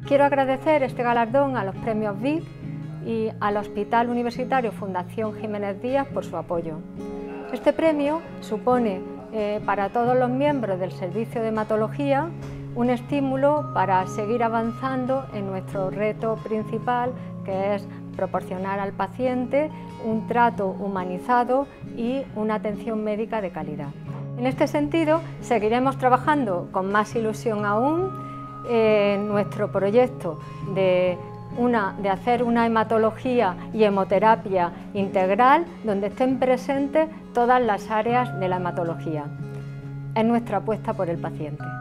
Quiero agradecer este galardón a los premios Vic y al Hospital Universitario Fundación Jiménez Díaz por su apoyo. Este premio supone para todos los miembros del Servicio de Hematología un estímulo para seguir avanzando en nuestro reto principal, que es proporcionar al paciente un trato humanizado y una atención médica de calidad. En este sentido, seguiremos trabajando con más ilusión aún en nuestro proyecto de hacer una hematología y hemoterapia integral donde estén presentes todas las áreas de la hematología. Es nuestra apuesta por el paciente.